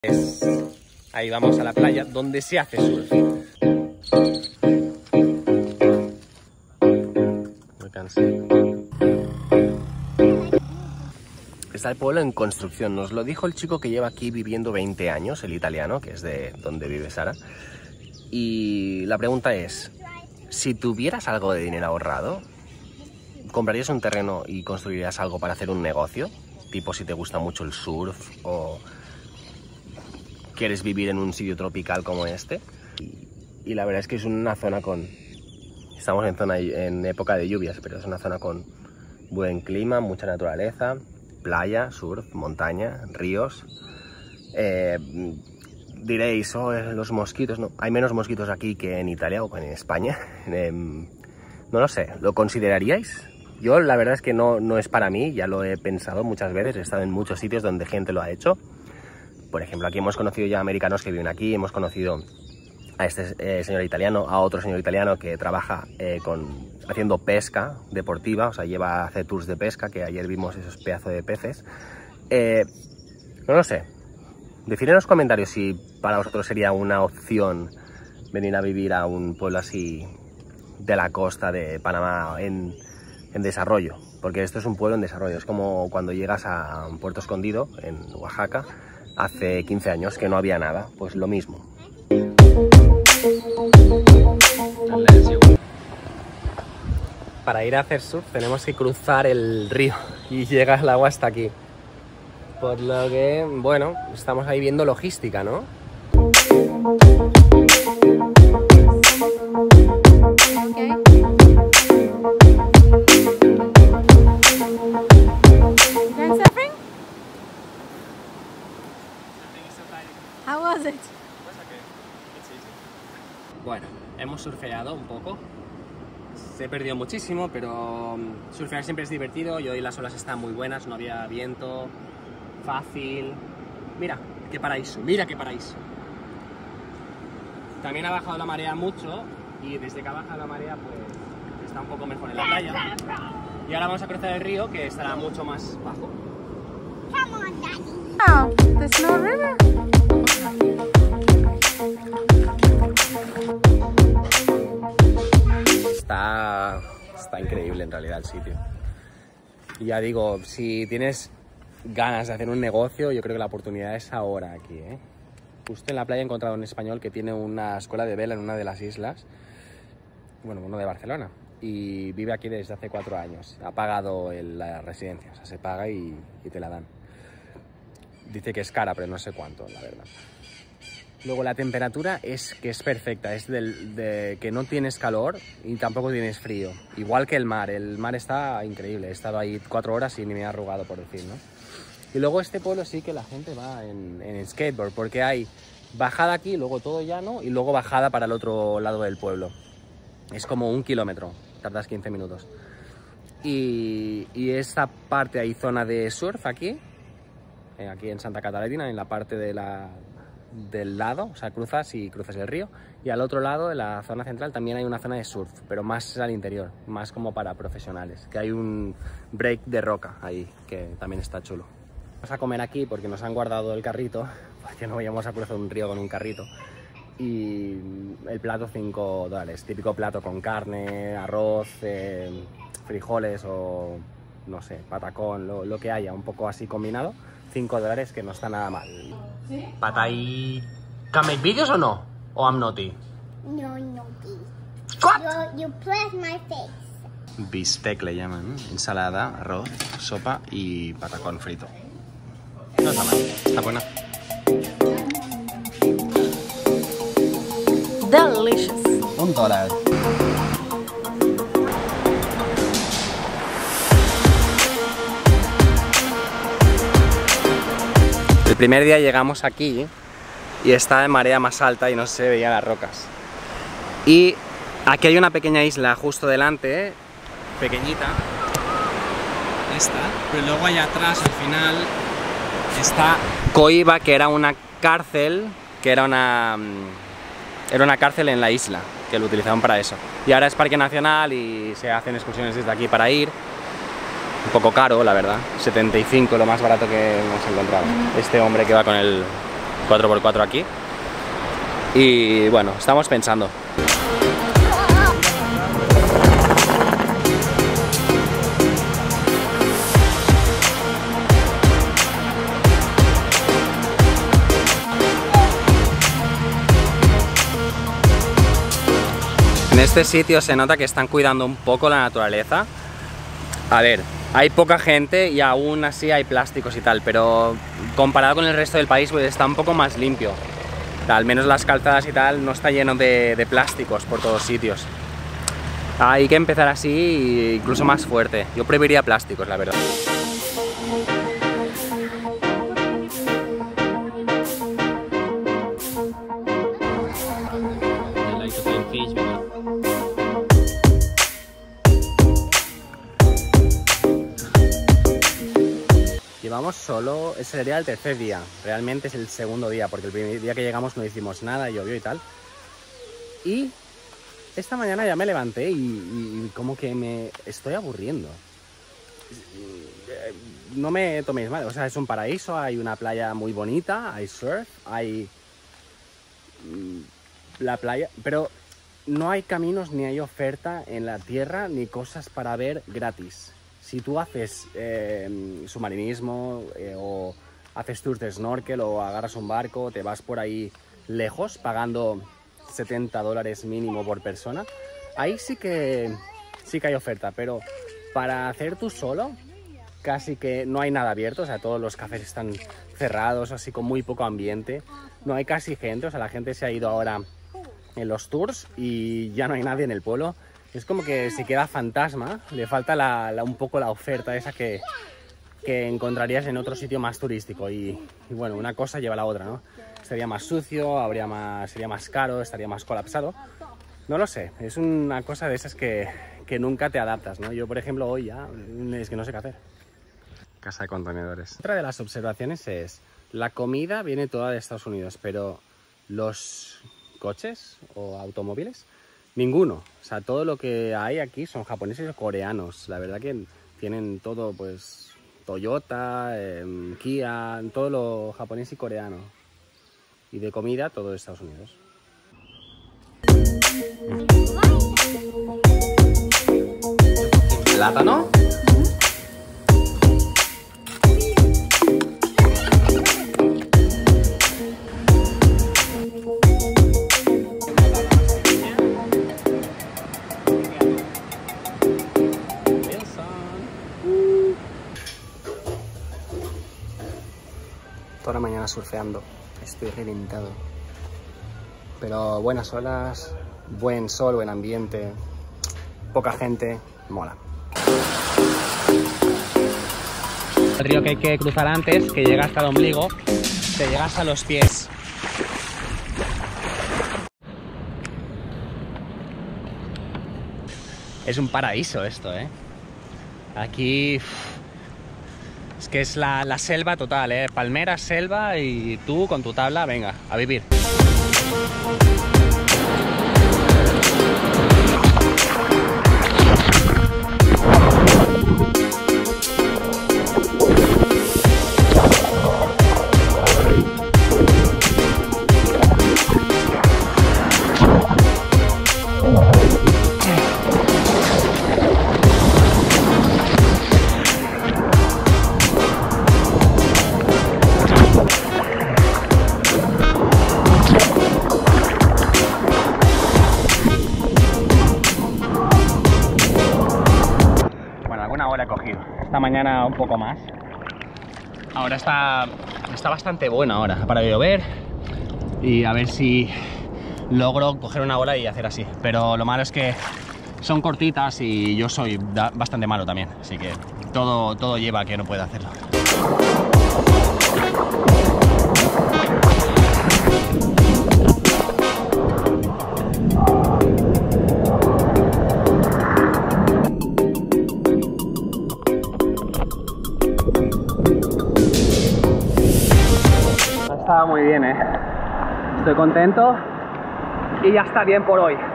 Ahí vamos a la playa donde se hace surf. Me cansé. Está el pueblo en construcción. Nos lo dijo el chico que lleva aquí viviendo 20 años, el italiano, que es de donde vive Sara. Y la pregunta es, si tuvieras algo de dinero ahorrado, ¿comprarías un terreno y construirías algo para hacer un negocio? Tipo si te gusta mucho el surf o quieres vivir en un sitio tropical como este. Y la verdad es que es una zona con... Estamos en época de lluvias, pero es una zona con buen clima, mucha naturaleza, playa, surf, montaña, ríos. Diréis, oh, los mosquitos, no, hay menos mosquitos aquí que en Italia o en España. No lo sé, ¿lo consideraríais? Yo la verdad es que no es para mí, ya lo he pensado muchas veces, he estado en muchos sitios donde gente lo ha hecho. Por ejemplo, aquí hemos conocido ya americanos que viven aquí, hemos conocido a este señor italiano, a otro señor italiano que trabaja haciendo pesca deportiva, o sea, hace tours de pesca, que ayer vimos esos pedazos de peces. No lo sé, decidid en los comentarios si para vosotros sería una opción venir a vivir a un pueblo así de la costa de Panamá en desarrollo, porque esto es un pueblo en desarrollo, es como cuando llegas a un Puerto Escondido en Oaxaca hace 15 años que no había nada, pues lo mismo. Para ir a hacer surf tenemos que cruzar el río y llega el agua hasta aquí, por lo que, bueno, estamos ahí viendo logística, ¿no? Bueno, hemos surfeado un poco, se perdió muchísimo, pero surfear siempre es divertido y hoy las olas están muy buenas, no había viento, fácil. Mira qué paraíso, mira qué paraíso. También ha bajado la marea mucho y desde que ha bajado la marea pues está un poco mejor en la playa. Y ahora vamos a cruzar el río que estará mucho más bajo. Oh, there's no river. Está increíble en realidad el sitio. Y ya digo, si tienes ganas de hacer un negocio, yo creo que la oportunidad es ahora aquí, ¿eh? Justo en la playa he encontrado un español que tiene una escuela de vela en una de las islas, bueno, uno de Barcelona, y vive aquí desde hace 4 años. Ha pagado la residencia, o sea, se paga y te la dan. Dice que es cara, pero no sé cuánto, la verdad. Luego la temperatura es perfecta, es de que no tienes calor y tampoco tienes frío. Igual que el mar está increíble, he estado ahí 4 horas y ni me he arrugado, por decir, ¿no? Y luego este pueblo sí que la gente va en skateboard, porque hay bajada aquí, luego todo llano y luego bajada para el otro lado del pueblo. Es como 1 kilómetro, tardas 15 minutos. Y esta parte hay zona de surf aquí en Santa Catalina, en la parte del lado, o sea, cruzas el río, y al otro lado, en la zona central, también hay una zona de surf, pero más al interior, más como para profesionales, que hay un break de roca ahí, que también está chulo. Vamos a comer aquí porque nos han guardado el carrito, porque no vayamos a cruzar un río con un carrito, y el plato $5, típico plato con carne, arroz, frijoles o, no sé, patacón, lo que haya, un poco así combinado. $5, que no está nada mal. ¿Sí? Patay... ¿Can make videos o no? ¿O I'm naughty? No, naughty. What? You press my face. Bistec le llaman, ¿no? Ensalada, arroz, sopa y patacón frito. No está mal, está buena. Delicious. $1. El primer día llegamos aquí y estaba en marea más alta y no se veían las rocas. Y aquí hay una pequeña isla justo delante, pequeñita, esta, pero luego allá atrás al final está Coiba, que era una cárcel, era una cárcel en la isla, que lo utilizaban para eso. Y ahora es parque nacional y se hacen excursiones desde aquí para ir. Un poco caro, la verdad, 75 lo más barato que hemos encontrado. Este hombre que va con el 4x4 aquí. Y bueno, estamos pensando. En este sitio se nota que están cuidando un poco la naturaleza. A ver, hay poca gente y aún así hay plásticos y tal, pero comparado con el resto del país pues está un poco más limpio. Al menos las calzadas y tal no está lleno de plásticos por todos sitios. Hay que empezar así, incluso más fuerte. Yo preferiría plásticos, la verdad. Llevamos solo, ese sería el tercer día, realmente es el segundo día, porque el primer día que llegamos no hicimos nada, llovió y tal. Y esta mañana ya me levanté y como que me estoy aburriendo. No me toméis mal, o sea, es un paraíso, hay una playa muy bonita, hay surf, hay la playa, pero no hay caminos ni hay oferta en la tierra ni cosas para ver gratis. Si tú haces submarinismo o haces tours de snorkel o agarras un barco, te vas por ahí lejos pagando $70 mínimo por persona, ahí sí que hay oferta, pero para hacer tú solo casi que no hay nada abierto, o sea, todos los cafés están cerrados, así con muy poco ambiente, no hay casi gente, o sea, la gente se ha ido ahora en los tours y ya no hay nadie en el pueblo. Es como que se queda fantasma, le falta un poco la oferta esa que encontrarías en otro sitio más turístico y bueno, una cosa lleva a la otra, ¿no? Sería más sucio, sería más caro, estaría más colapsado. No lo sé, es una cosa de esas que nunca te adaptas, ¿no? Yo, por ejemplo, hoy ya es que no sé qué hacer. Casa de contenedores. Otra de las observaciones es, la comida viene toda de Estados Unidos, pero los coches o automóviles, ninguno. O sea, todo lo que hay aquí son japoneses o coreanos. La verdad que tienen todo, pues, Toyota, Kia, todo lo japonés y coreano. Y de comida, todo de Estados Unidos. ¿Plátano? Toda la mañana surfeando, estoy reventado. Pero buenas olas, buen sol, buen ambiente, poca gente, mola. El río que hay que cruzar antes, que llega hasta el ombligo, te llegas a los pies. Es un paraíso esto, ¿eh? Aquí es que es la selva total, ¿eh? Palmeras, selva y tú con tu tabla, venga, a vivir. Esta mañana un poco más. Ahora está bastante buena ahora para llover y a ver si logro coger una ola y hacer así. Pero lo malo es que son cortitas y yo soy bastante malo también, así que todo lleva a que no pueda hacerlo. Estaba muy bien, estoy contento y ya está bien por hoy.